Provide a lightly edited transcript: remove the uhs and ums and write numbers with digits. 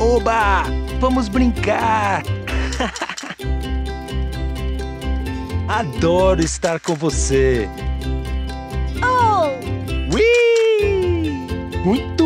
Oba! Vamos brincar! Adoro estar com você! Oh! Ui! Muito